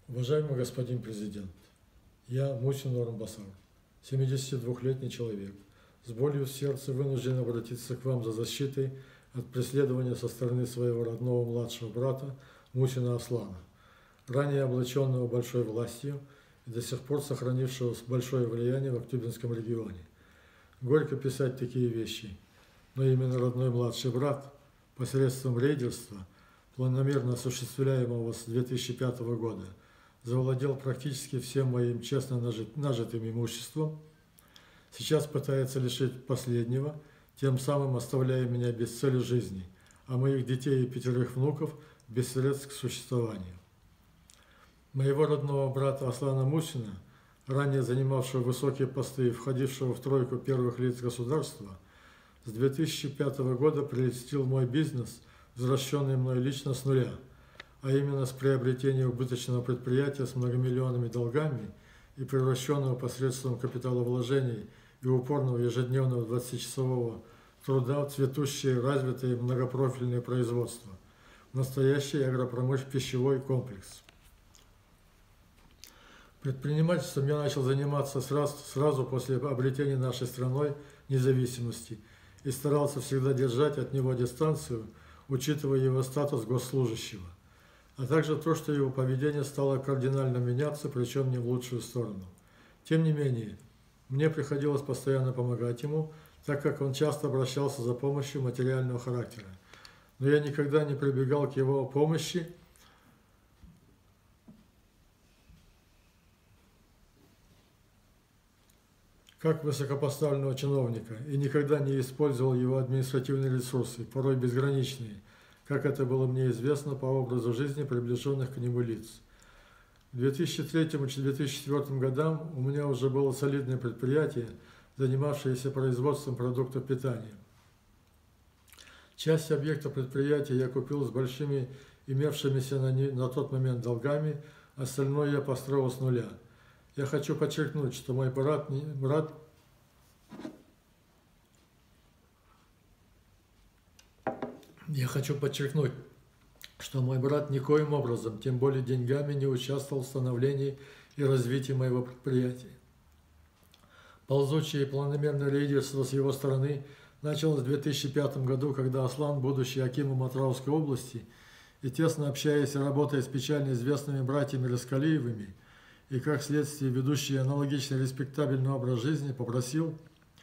Уважаемый господин президент, я Мусин Орынбасар, 72-летний человек, с болью в сердце вынужден обратиться к вам за защитой от преследования со стороны своего родного младшего брата Мусина Аслана, ранее облаченного большой властью и до сих пор сохранившего большое влияние в Актюбинском регионе. Горько писать такие вещи, но именно родной младший брат посредством рейдерства, планомерно осуществляемого с 2005 года, завладел практически всем моим честно нажитым имуществом, сейчас пытается лишить последнего, тем самым оставляя меня без цели жизни, а моих детей и 5 внуков без средств к существованию. Моего родного брата Аслана Мусина, ранее занимавшего высокие посты и входившего в тройку первых лиц государства, с 2005 года прелестил мой бизнес, возвращенный мной лично с нуля, а именно с приобретения убыточного предприятия с многомиллионными долгами и превращенного посредством капиталовложений и упорного ежедневного 20-часового труда в цветущее, развитое многопрофильное производство, настоящий агропромышленно-пищевой комплекс. Предпринимательством я начал заниматься сразу после обретения нашей страной независимости и старался всегда держать от него дистанцию, учитывая его статус госслужащего, а также то, что его поведение стало кардинально меняться, причем не в лучшую сторону. Тем не менее, мне приходилось постоянно помогать ему, так как он часто обращался за помощью материального характера. Но я никогда не прибегал к его помощи, как высокопоставленного чиновника, и никогда не использовал его административные ресурсы, порой безграничные, как это было мне известно по образу жизни приближенных к нему лиц. В 2003-2004 годам у меня уже было солидное предприятие, занимавшееся производством продуктов питания. Часть объекта предприятия я купил с большими имевшимися на тот момент долгами, остальное я построил с нуля. Я хочу подчеркнуть, что мой брат никоим образом, тем более деньгами, не участвовал в становлении и развитии моего предприятия. Ползучее и планомерное лидерство с его стороны началось в 2005 году, когда Аслан, будучи акимом Атырауской области и тесно общаясь и работая с печально известными братьями Рыскалиевыми, и как следствие ведущий аналогично респектабельный образ жизни, попросил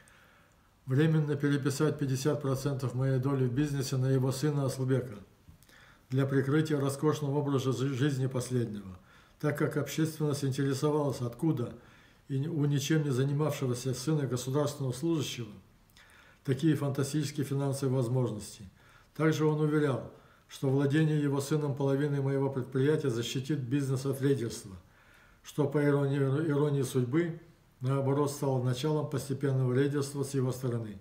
временно переписать 50% моей доли в бизнесе на его сына Аслбека для прикрытия роскошного образа жизни последнего, так как общественность интересовалась, откуда у ничем не занимавшегося сына государственного служащего такие фантастические финансовые возможности. Также он уверял, что владение его сыном половиной моего предприятия защитит бизнес от рейдерства, что, по иронии судьбы, наоборот, стало началом постепенного рейдерства с его стороны.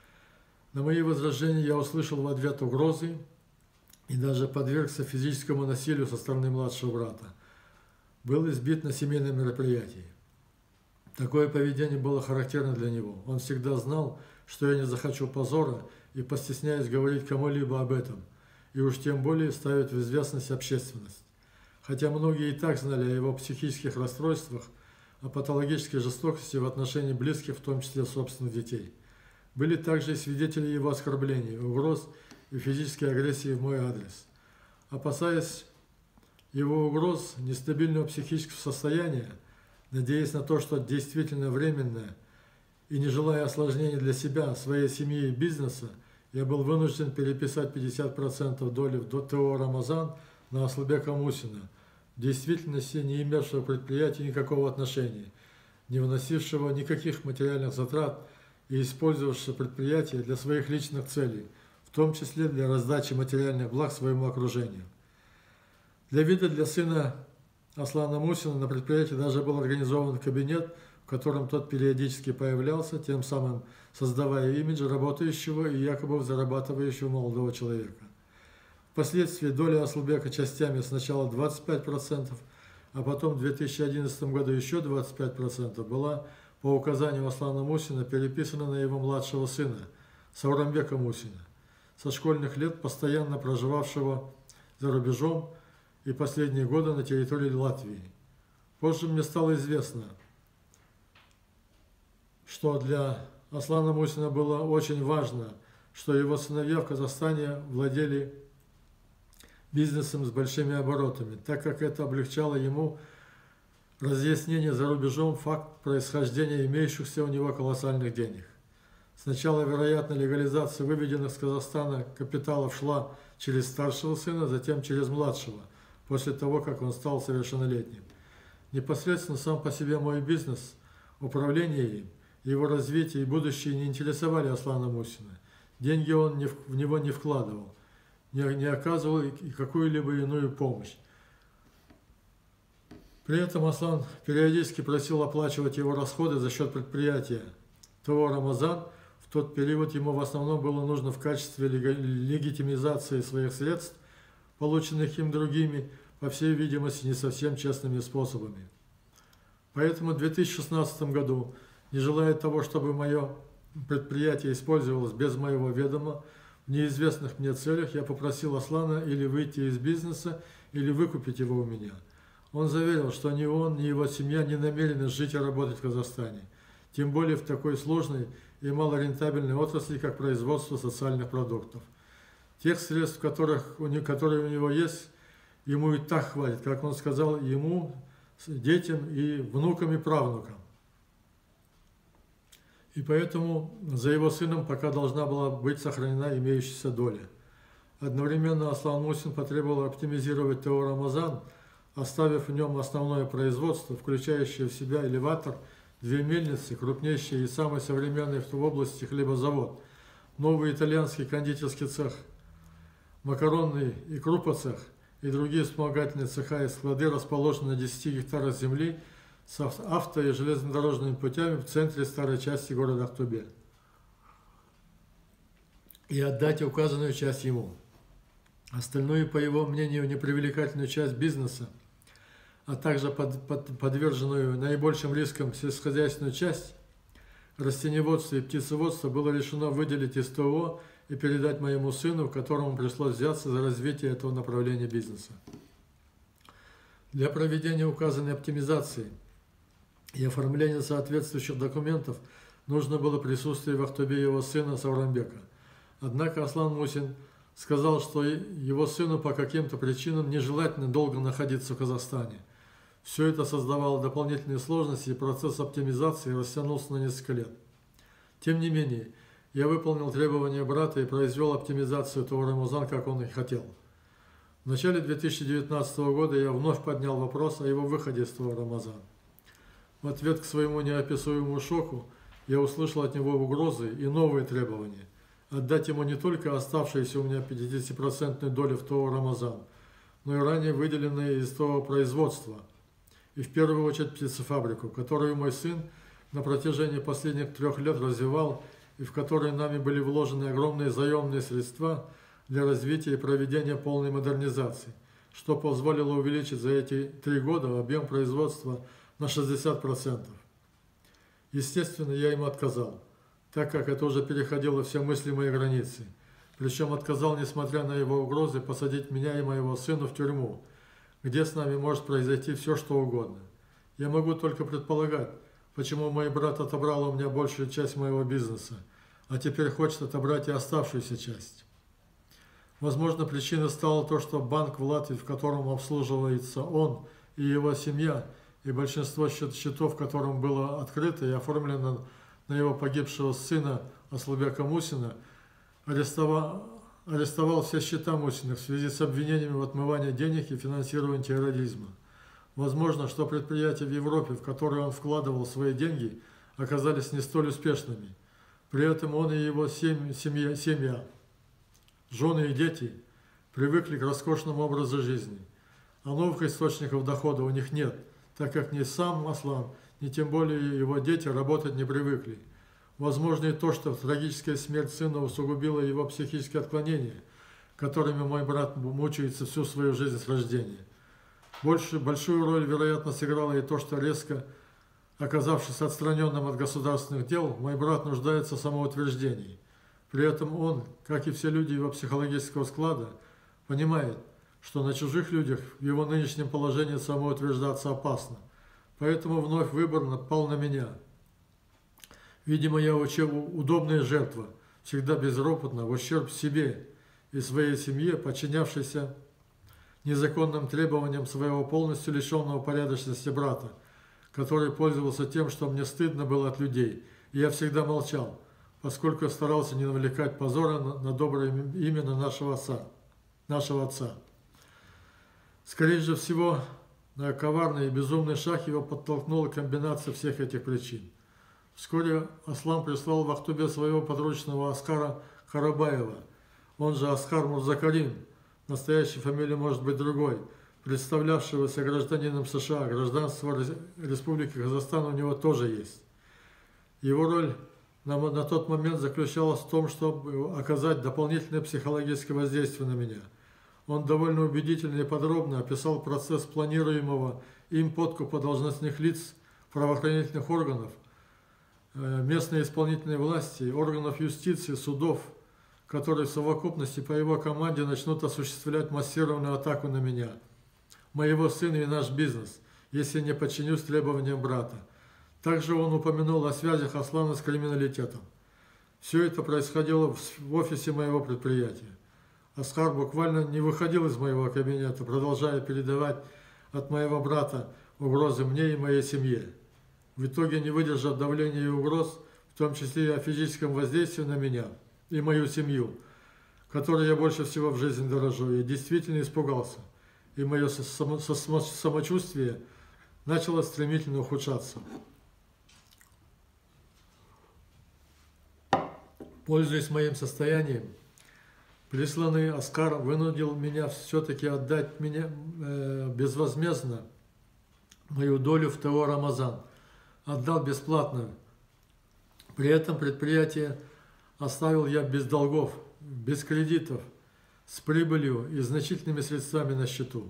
На мои возражения я услышал в ответ угрозы и даже подвергся физическому насилию со стороны младшего брата. Был избит на семейном мероприятии. Такое поведение было характерно для него. Он всегда знал, что я не захочу позора и постесняюсь говорить кому-либо об этом, и уж тем более ставить в известность общественность. Хотя многие и так знали о его психических расстройствах, о патологической жестокости в отношении близких, в том числе собственных детей. Были также и свидетели его оскорблений, угроз и физической агрессии в мой адрес. Опасаясь его угроз, нестабильного психического состояния, надеясь на то, что действительно временное, и не желая осложнений для себя, своей семьи и бизнеса, я был вынужден переписать 50% доли в ТО «Рамазан» на Аслбека Мусина, в действительности не имевшего к предприятию никакого отношения, не вносившего никаких материальных затрат и использовавшего предприятие для своих личных целей, в том числе для раздачи материальных благ своему окружению. Для вида для сына Аслана Мусина на предприятии даже был организован кабинет, в котором тот периодически появлялся, тем самым создавая имидж работающего и якобы зарабатывающего молодого человека. Впоследствии доля Аслбека частями сначала 25%, а потом в 2011 году еще 25% была по указанию Аслана Мусина переписана на его младшего сына, Саурамбека Мусина, со школьных лет постоянно проживавшего за рубежом и последние годы на территории Латвии. Позже мне стало известно, что для Аслана Мусина было очень важно, что его сыновья в Казахстане владели бизнесом с большими оборотами, так как это облегчало ему разъяснение за рубежом факт происхождения имеющихся у него колоссальных денег. Сначала, вероятно, легализация выведенных с Казахстана капиталов шла через старшего сына, затем через младшего, после того, как он стал совершеннолетним. Непосредственно сам по себе мой бизнес, управление им, его развитие и будущее не интересовали Аслана Мусина. Деньги он в него не вкладывал, не оказывал и какую-либо иную помощь. При этом Аслан периодически просил оплачивать его расходы за счет предприятия ТО «Рамазан». В тот период ему в основном было нужно в качестве легитимизации своих средств, полученных им другими, по всей видимости, не совсем честными способами. Поэтому в 2016 году, не желая того, чтобы мое предприятие использовалось без моего ведома в неизвестных мне целях, я попросил Аслана или выйти из бизнеса, или выкупить его у меня. Он заверил, что ни он, ни его семья не намерены жить и работать в Казахстане, тем более в такой сложной и малорентабельной отрасли, как производство социальных продуктов. Тех средств, которые у него есть, ему и так хватит, как он сказал, ему, детям и внукам и правнукам. И поэтому за его сыном пока должна была быть сохранена имеющаяся доля. Одновременно Аслан Мусин потребовал оптимизировать ТО «Рамазан», оставив в нем основное производство, включающее в себя элеватор, 2 мельницы, крупнейший и самый современный в области хлебозавод, новый итальянский кондитерский цех, макаронный и крупоцех и другие вспомогательные цеха и склады расположены на 10 гектарах земли с авто- и железнодорожными путями в центре старой части города Актобе. И отдать указанную часть ему. Остальную, по его мнению, непривлекательную часть бизнеса, а также подверженную наибольшим рискам сельскохозяйственную часть, растениеводство и птицеводство, было решено выделить из ТО и передать моему сыну, которому пришлось взяться за развитие этого направления бизнеса. Для проведения указанной оптимизации и оформления соответствующих документов нужно было присутствие в Актобе его сына Сауранбека. Однако Аслан Мусин сказал, что его сыну по каким-то причинам нежелательно долго находиться в Казахстане. Все это создавало дополнительные сложности, и процесс оптимизации растянулся на несколько лет. Тем не менее, я выполнил требования брата и произвел оптимизацию ТО «Рамазан», как он и хотел. В начале 2019 года я вновь поднял вопрос о его выходе из ТО «Рамазан». В ответ к своему неописуемому шоку я услышал от него угрозы и новые требования. Отдать ему не только оставшуюся у меня 50% долю в ТО «Рамазан», но и ранее выделенные из ТО производства, и в первую очередь птицефабрику, которую мой сын на протяжении последних 3 лет развивал и в которой нами были вложены огромные заемные средства для развития и проведения полной модернизации, что позволило увеличить за эти 3 года объем производства на 60%. Естественно, я ему отказал, так как это уже переходило все мыслимые границы. Причем отказал, несмотря на его угрозы, посадить меня и моего сына в тюрьму, где с нами может произойти все, что угодно. Я могу только предполагать, почему мой брат отобрал у меня большую часть моего бизнеса, а теперь хочет отобрать и оставшуюся часть. Возможно, причиной стало то, что банк в Латвии, в котором обслуживается он и его семья, и большинство счетов, которым было открыто и оформлено на его погибшего сына Асланбека Мусина, арестовал все счета Мусиных в связи с обвинениями в отмывании денег и финансировании терроризма. Возможно, что предприятия в Европе, в которые он вкладывал свои деньги, оказались не столь успешными. При этом он и его семья, жены и дети привыкли к роскошному образу жизни, а новых источников дохода у них нет, так как ни сам Аслан, ни тем более его дети работать не привыкли. Возможно и то, что трагическая смерть сына усугубила его психические отклонения, которыми мой брат мучается всю свою жизнь с рождения. Большую роль, вероятно, сыграло и то, что резко оказавшись отстраненным от государственных дел, мой брат нуждается в самоутверждении. При этом он, как и все люди его психологического склада, понимает, что на чужих людях в его нынешнем положении самоутверждаться опасно. Поэтому вновь выбор пал на меня. Видимо, я удобная жертва, всегда безропотно, в ущерб себе и своей семье, подчинявшейся незаконным требованиям своего полностью лишенного порядочности брата, который пользовался тем, что мне стыдно было от людей. И я всегда молчал, поскольку старался не навлекать позора на доброе имя нашего отца. Скорее же всего, на коварный и безумный шаг его подтолкнула комбинация всех этих причин. Вскоре Аслан прислал в Актубе своего подручного Аскара Карабаева, он же Аскар Мурзакарим, настоящей фамилия может быть другой, представлявшегося гражданином США, гражданство Республики Казахстан у него тоже есть. Его роль на тот момент заключалась в том, чтобы оказать дополнительное психологическое воздействие на меня. Он довольно убедительно и подробно описал процесс планируемого им подкупа должностных лиц, правоохранительных органов, местной исполнительной власти, органов юстиции, судов, которые в совокупности по его команде начнут осуществлять массированную атаку на меня, моего сына и наш бизнес, если не подчинюсь требованиям брата. Также он упомянул о связях Аслана с криминалитетом. Все это происходило в офисе моего предприятия. Аскар буквально не выходил из моего кабинета, продолжая передавать от моего брата угрозы мне и моей семье. В итоге, не выдержав давления и угроз, в том числе и о физическом воздействии на меня и мою семью, которой я больше всего в жизни дорожу, я действительно испугался, и мое самочувствие начало стремительно ухудшаться. Пользуясь моим состоянием, присланный Аскар вынудил меня все-таки отдать безвозмездно мою долю в ТО «Рамазан». Отдал бесплатно. При этом предприятие оставил я без долгов, без кредитов, с прибылью и значительными средствами на счету.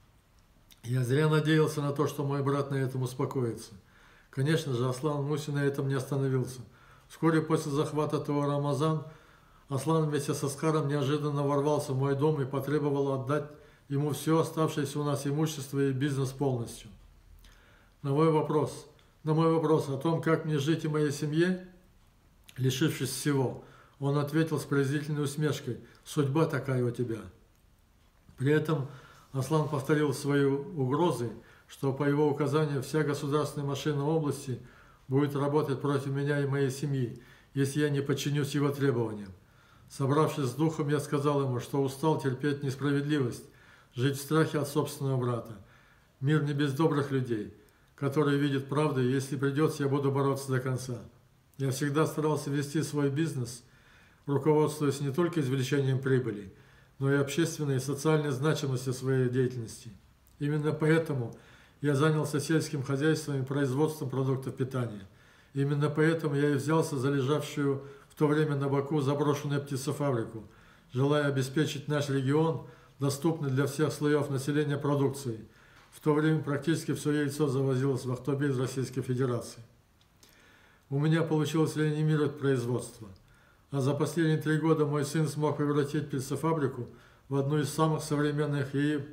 Я зря надеялся на то, что мой брат на этом успокоится. Конечно же, Аслан Мусин на этом не остановился. Вскоре после захвата ТО «Рамазан» Аслан вместе с Аскаром неожиданно ворвался в мой дом и потребовал отдать ему все оставшееся у нас имущество и бизнес полностью. На мой вопрос о том, как мне жить и моей семье, лишившись всего, он ответил с презрительной усмешкой: «Судьба такая у тебя». При этом Аслан повторил свои угрозы, что по его указанию вся государственная машина области будет работать против меня и моей семьи, если я не подчинюсь его требованиям. Собравшись с духом, я сказал ему, что устал терпеть несправедливость, жить в страхе от собственного брата. Мир не без добрых людей, которые видят правду, и если придется, я буду бороться до конца. Я всегда старался вести свой бизнес, руководствуясь не только извлечением прибыли, но и общественной и социальной значимостью своей деятельности. Именно поэтому я занялся сельским хозяйством и производством продуктов питания. Именно поэтому я и взялся за лежавшую в то время на Баку заброшенную птицефабрику, желая обеспечить наш регион доступной для всех слоев населения продукцией. В то время практически все яйцо завозилось в Актубе из Российской Федерации. У меня получилось реанимировать производство. А за последние 3 года мой сын смог превратить птицефабрику в одну из самых современных и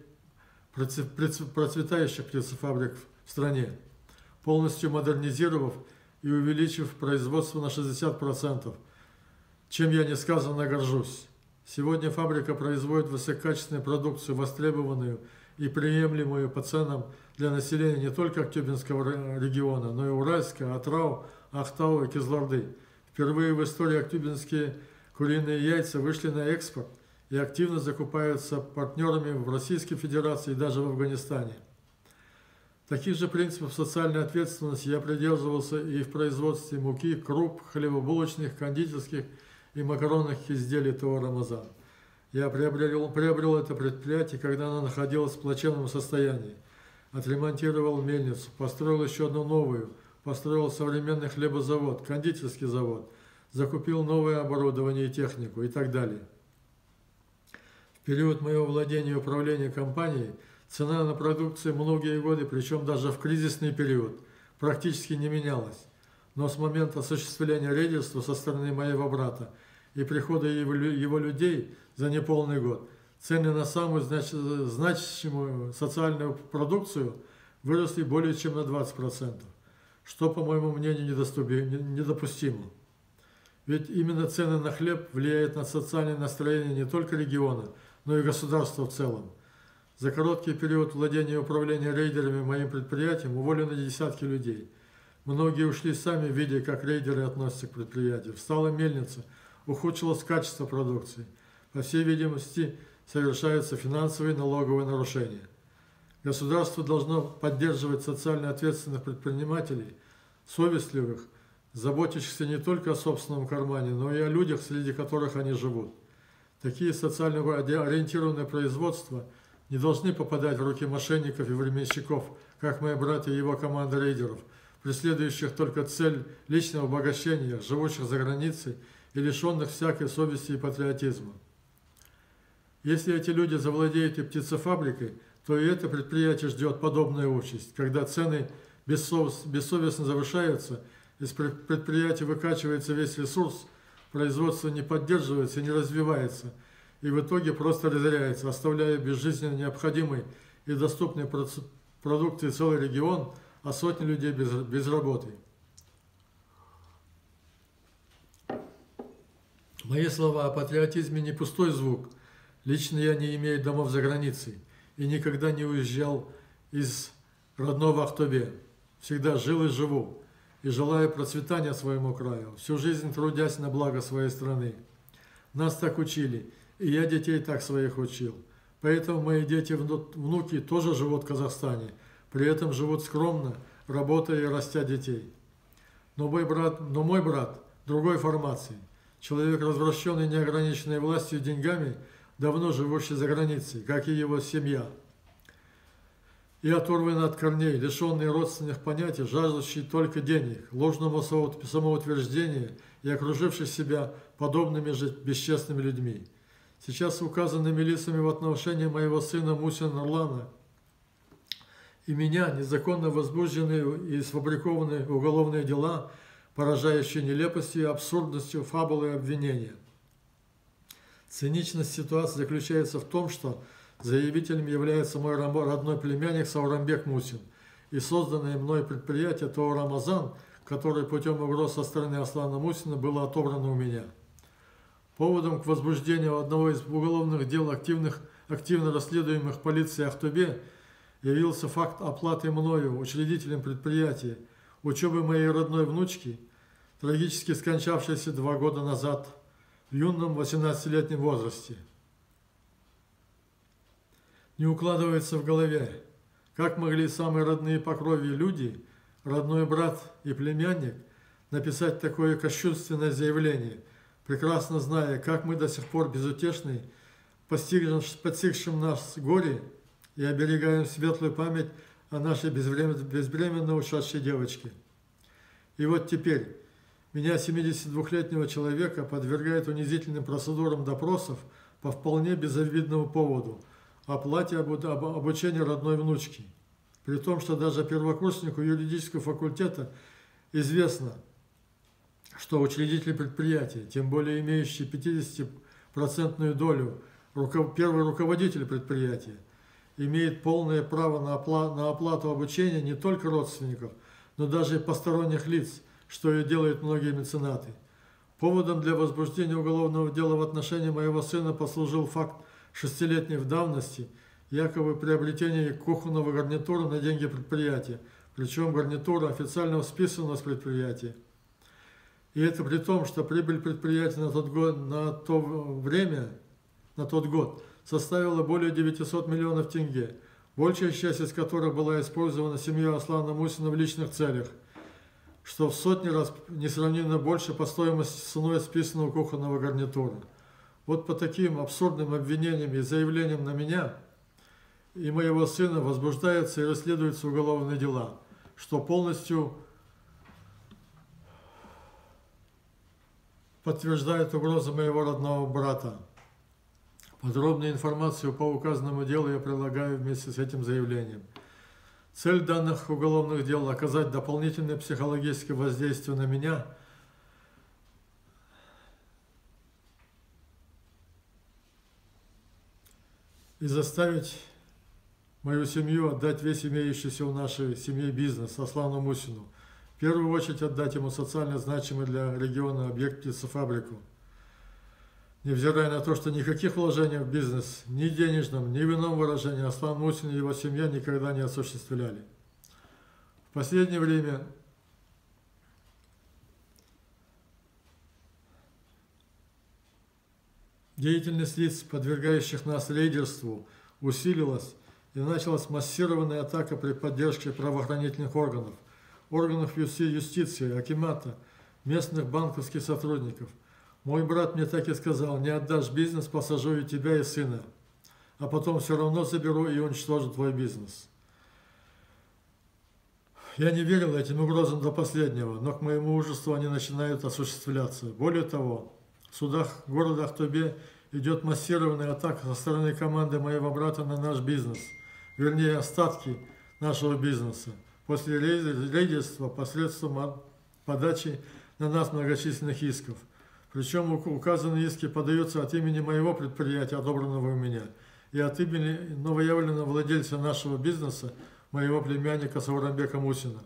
процветающих птицефабрик в стране, полностью модернизировав и увеличив производство на 60%, чем я несказанно горжусь. Сегодня фабрика производит высококачественную продукцию, востребованную и приемлемую по ценам для населения не только Актюбинского региона, но и Уральска, Атрау, Ахтау и Кизларды. Впервые в истории актюбинские куриные яйца вышли на экспорт и активно закупаются партнерами в Российской Федерации и даже в Афганистане. Таких же принципов социальной ответственности я придерживался и в производстве муки, круп, хлебобулочных, кондитерских и макаронных изделий ТО «Рамазан». Я приобрел это предприятие, когда оно находилось в плачевном состоянии. Отремонтировал мельницу, построил еще одну новую, построил современный хлебозавод, кондитерский завод, закупил новое оборудование и технику и так далее. В период моего владения и управления компанией цена на продукцию многие годы, причем даже в кризисный период, практически не менялась. Но с момента осуществления рейдерства со стороны моего брата и прихода его людей за неполный год, цены на самую значимую социальную продукцию выросли более чем на 20%, что, по моему мнению, недопустимо. Ведь именно цены на хлеб влияют на социальное настроение не только региона, но и государства в целом. За короткий период владения и управления рейдерами моим предприятием уволены десятки людей. Многие ушли сами, видя, как рейдеры относятся к предприятию. Встала мельница, ухудшилось качество продукции. По всей видимости, совершаются финансовые и налоговые нарушения. Государство должно поддерживать социально ответственных предпринимателей, совестливых, заботящихся не только о собственном кармане, но и о людях, среди которых они живут. Такие социально ориентированные производства не должны попадать в руки мошенников и временщиков, как мои братья и его команда рейдеров, преследующих только цель личного обогащения, живущих за границей и лишенных всякой совести и патриотизма. Если эти люди завладеют и птицефабрикой, то и это предприятие ждет подобная участь, когда цены бессовестно завышаются, из предприятия выкачивается весь ресурс, производство не поддерживается и не развивается, и в итоге просто разоряется, оставляя безжизненно необходимой и доступной продукции целый регион, а сотни людей без работы. Мои слова о патриотизме не пустой звук. Лично я не имею домов за границей и никогда не уезжал из родного Актобе. Всегда жил и живу, и желаю процветания своему краю, всю жизнь трудясь на благо своей страны. Нас так учили, и я детей так своих учил. Поэтому мои дети и внуки тоже живут в Казахстане, при этом живут скромно, работая и растя детей. Но мой брат другой формации, человек, развращенный неограниченной властью и деньгами, давно живущий за границей, как и его семья. И оторванный от корней, лишенный родственных понятий, жаждущий только денег, ложному самоутверждению и окруживший себя подобными же бесчестными людьми. Сейчас указанными лицами в отношении моего сына Мусина Нурлана и меня незаконно возбуждены и сфабрикованы уголовные дела, поражающие нелепостью, абсурдностью, фабулой и обвинения. Циничность ситуации заключается в том, что заявителем является мой родной племянник Саурамбек Мусин и созданное мной предприятие ТО «Рамазан», которое путем угроз со стороны Аслана Мусина было отобрано у меня. Поводом к возбуждению одного из уголовных дел, активно расследуемых полицией Актобе, явился факт оплаты мною, учредителем предприятия, учебы моей родной внучки, трагически скончавшейся 2 года назад в юном 18-летнем возрасте. Не укладывается в голове, как могли самые родные по крови люди, родной брат и племянник, написать такое кощунственное заявление, прекрасно зная, как мы до сих пор безутешны, постигшим нас горе, и оберегаем светлую память о нашей безвременно ушедшей девочке. И вот теперь меня, 72-летнего человека, подвергают унизительным процедурам допросов по вполне безобидному поводу – оплате обучения родной внучки. При том, что даже первокурснику юридического факультета известно, что учредитель предприятия, тем более имеющий 50% долю, первый руководитель предприятия, имеет полное право на оплату обучения не только родственников, но даже и посторонних лиц, что и делают многие меценаты. Поводом для возбуждения уголовного дела в отношении моего сына послужил факт 6-летней давности, якобы приобретения кухонного гарнитура на деньги предприятия, причем гарнитура официально списана с предприятия. И это при том, что прибыль предприятия на тот год составила более 900 миллионов тенге, большая часть из которых была использована семьей Аслана Мусина в личных целях, что в сотни раз несравненно больше по стоимости ценой списанного кухонного гарнитура. Вот по таким абсурдным обвинениям и заявлениям на меня и моего сына возбуждаются и расследуются уголовные дела, что полностью подтверждает угрозы моего родного брата. Подробную информацию по указанному делу я прилагаю вместе с этим заявлением. Цель данных уголовных дел – оказать дополнительное психологическое воздействие на меня, и заставить мою семью отдать весь имеющийся в нашей семье бизнес Аслану Мусину. В первую очередь отдать ему социально значимый для региона объект птицефабрику. Невзирая на то, что никаких вложений в бизнес, ни денежном, ни в ином выражении Аслан Мусин и его семья никогда не осуществляли. В последнее время деятельность лиц, подвергающих нас рейдерству, усилилась, и началась массированная атака при поддержке правоохранительных органов, органов юстиции, акимата, местных банковских сотрудников. Мой брат мне так и сказал: не отдашь бизнес, посажу и тебя, и сына, а потом все равно заберу и уничтожу твой бизнес. Я не верил этим угрозам до последнего, но к моему ужасу они начинают осуществляться. Более того, в судах города Актобе идет массированная атака со стороны команды моего брата на наш бизнес, вернее остатки нашего бизнеса, после рейдерства посредством подачи на нас многочисленных исков. Причем указанные иски подаются от имени моего предприятия, одобренного у меня, и от имени новоявленного владельца нашего бизнеса, моего племянника Сауранбека Мусина.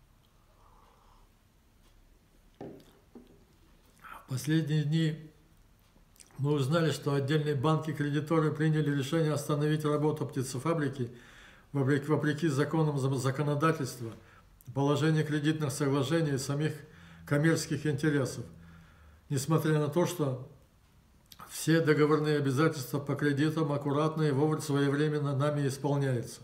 В последние дни мы узнали, что отдельные банки-кредиторы приняли решение остановить работу птицефабрики вопреки законам законодательства, положению кредитных соглашений и самих коммерческих интересов, несмотря на то, что все договорные обязательства по кредитам аккуратно и вовремя своевременно нами исполняются.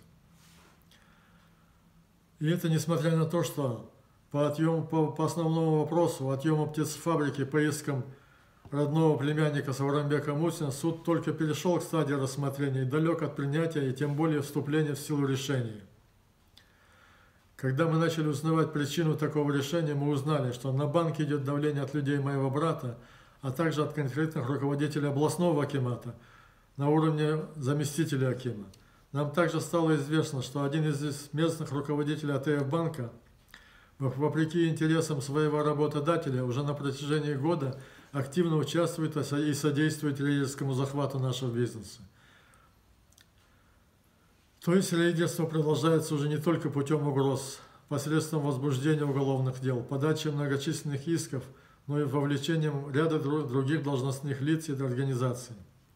И это несмотря на то, что по основному вопросу отъема птицефабрики по искам родного племянника Сауранбека Мусина суд только перешел к стадии рассмотрения и далек от принятия и тем более вступления в силу решения. Когда мы начали узнавать причину такого решения, мы узнали, что на банк идет давление от людей моего брата, а также от конкретных руководителей областного акимата на уровне заместителя акима. Нам также стало известно, что один из местных руководителей АТФ банка, вопреки интересам своего работодателя, уже на протяжении года активно участвует и содействует рейдерскому захвату нашего бизнеса. То есть рейдерство продолжается уже не только путем угроз, посредством возбуждения уголовных дел, подачи многочисленных исков, но и вовлечением ряда других должностных лиц и организаций.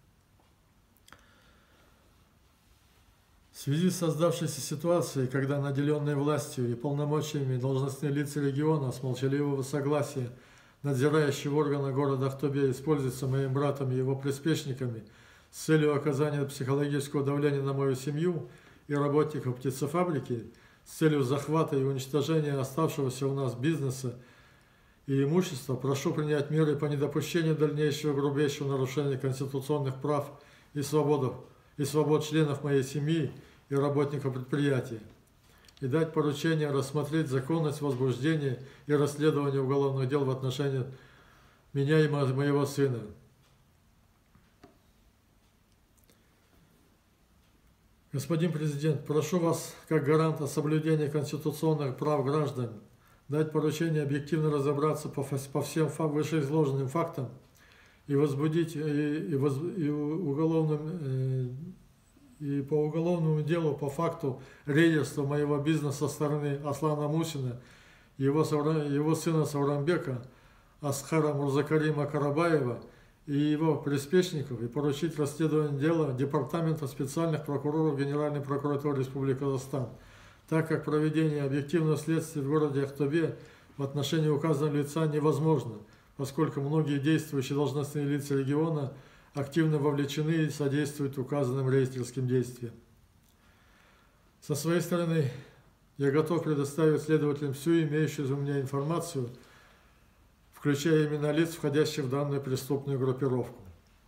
В связи с создавшейся ситуацией, когда наделенные властью и полномочиями должностные лица региона с молчаливого согласия надзирающего органа города Актобе используются моим братом и его приспешниками с целью оказания психологического давления на мою семью и работников птицефабрики, с целью захвата и уничтожения оставшегося у нас бизнеса и имущества, прошу принять меры по недопущению дальнейшего грубейшего нарушения конституционных прав и свобод членов моей семьи и работников предприятия, и дать поручение рассмотреть законность возбуждения и расследования уголовных дел в отношении меня и моего сына. Господин президент, прошу вас, как гаранта соблюдения конституционных прав граждан, дать поручение объективно разобраться по всем вышеизложенным фактам и возбудить и по уголовному делу по факту рейдерства моего бизнеса со стороны Аслана Мусина, его сына Сауранбека, Асхара Мурзакарима Карабаева и его приспешников, и поручить расследование дела Департамента специальных прокуроров Генеральной прокуратуры Республики Казахстан, так как проведение объективного следствия в городе Актобе в отношении указанного лица невозможно, поскольку многие действующие должностные лица региона активно вовлечены и содействуют указанным рейдерским действиям. Со своей стороны, я готов предоставить следователям всю имеющуюся у меня информацию, включая имена лиц, входящих в данную преступную группировку.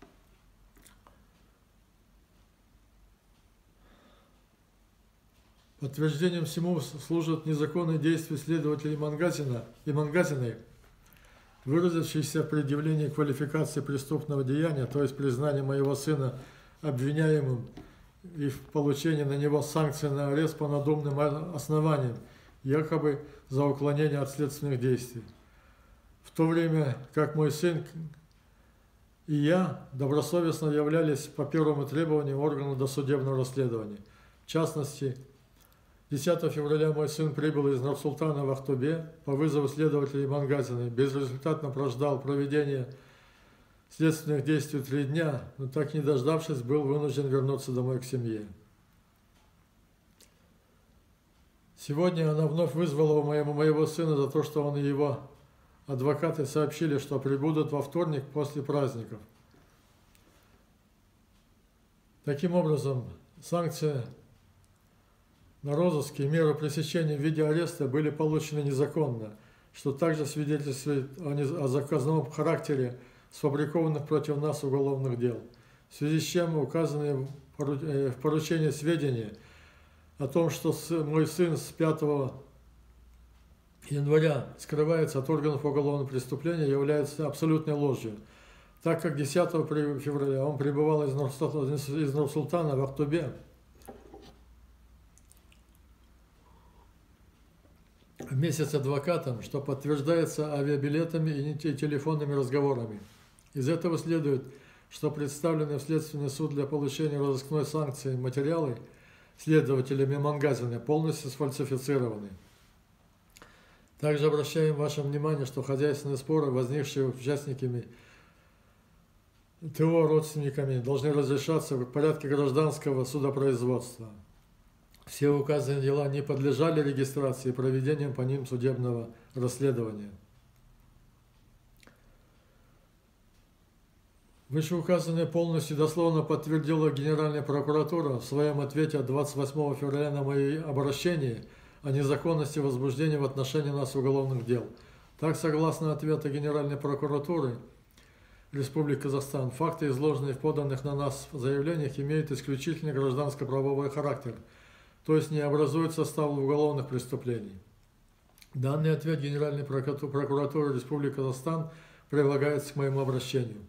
Подтверждением всему служат незаконные действия следователей Мангазиной, выразившийся в предъявлении квалификации преступного деяния, то есть признание моего сына обвиняемым и в получении на него санкций на арест по надуманным основаниям, якобы за уклонение от следственных действий. В то время как мой сын и я добросовестно являлись по первому требованию органа досудебного расследования. В частности, 10 февраля мой сын прибыл из Нур-Султана в Ахтубе по вызову следователей Мангазина, безрезультатно прождал проведение следственных действий 3 дня, но так не дождавшись, был вынужден вернуться домой к семье. Сегодня она вновь вызвала моего сына за то, что он и его адвокаты сообщили, что прибудут во вторник после праздников. Таким образом, санкции на розыск и меры пресечения в виде ареста были получены незаконно, что также свидетельствует о заказном характере сфабрикованных против нас уголовных дел. В связи с чем указанные в поручении сведения о том, что мой сын с 5 января скрывается от органов уголовного преступления, является абсолютной ложью, так как 10 февраля он пребывал из Нур-Султана в Ахтубе вместе с адвокатом, что подтверждается авиабилетами и телефонными разговорами. Из этого следует, что представленные в Следственный суд для получения разыскной санкции материалы следователями Мангазина полностью сфальсифицированы. Также обращаем ваше внимание, что хозяйственные споры, возникшие участниками ТО родственниками, должны разрешаться в порядке гражданского судопроизводства. Все указанные дела не подлежали регистрации и проведению по ним судебного расследования. Вышеуказанное полностью дословно подтвердила Генеральная прокуратура в своем ответе от 28 февраля на мои обращения о незаконности возбуждения в отношении нас уголовных дел. Так, согласно ответу Генеральной прокуратуры Республики Казахстан, факты, изложенные в поданных на нас заявлениях, имеют исключительно гражданско-правовой характер, то есть не образуют состав уголовных преступлений. Данный ответ Генеральной прокуратуры Республики Казахстан прилагается к моему обращению.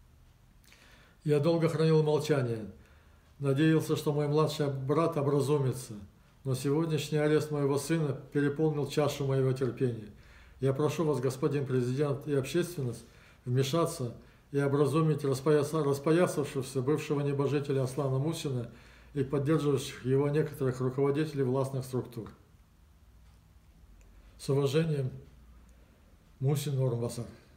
Я долго хранил молчание, надеялся, что мой младший брат образумится, но сегодняшний арест моего сына переполнил чашу моего терпения. Я прошу вас, господин президент, и общественность вмешаться и образумить распоясавшегося бывшего небожителя Аслана Мусина и поддерживающих его некоторых руководителей властных структур. С уважением, Мусин Орынбасар.